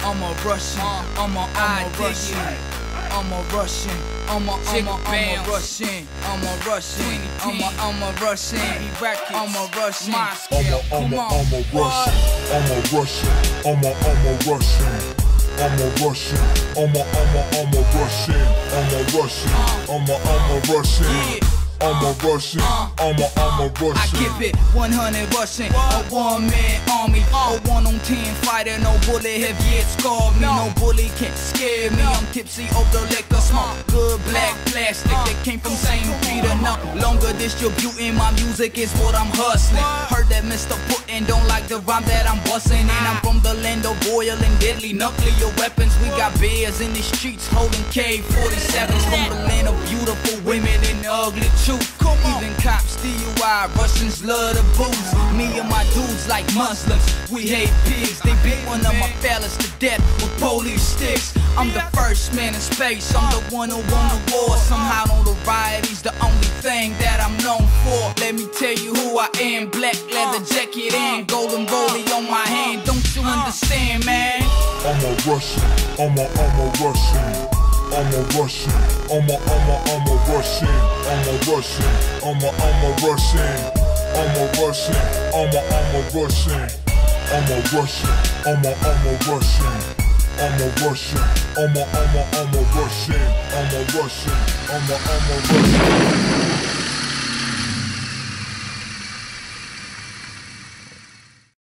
I'm a Russian, I'm a Russian, I'm a Russian, I'm a Russian, I'm a Russian, I'm a Russian, I'm a Russian, I'm a Russian, I'm a Russian, I'm a Russian, I'm a Russian, I'm a Russian, I'm a Russian, I'm a Russian. I'm a Russian, I'm a Russian. I give it 100 Russian, a one-man army, a 1 on 10 fighter. No bullet have yet scarred me, no bully can't scare me. I'm tipsy off the liquor, smoke good black plastic that came from St. Peter. No longer distributing my music is what I'm hustling. Heard that Mr. Putin don't like the rhyme that I'm busting, and I'm from the land of oil and deadly nuclear weapons. We got bears in the streets holding K-47s from the land of beautiful women and ugly truth. Even cops DUI, Russians love the booze. Me and my dudes like Muslims, we hate pigs. They beat one of my fellas to death with police sticks. I'm the first man in space, I'm the one who won the war. Somehow notoriety's the only thing that I'm known for. Let me tell you who I am, black leather jacket and golden rollie on my hand. Don't you understand, man? I'm a Russian, I'm a Russian. I'm a Russian, I'm a Russian, I'm a Russian, I'm a Russian, I'm a Russian, I'm a Russian, I'm a Russian, I'm a Russian, I'm a Russian, I'm a Russian, I'm a Russian, I'm a Russian.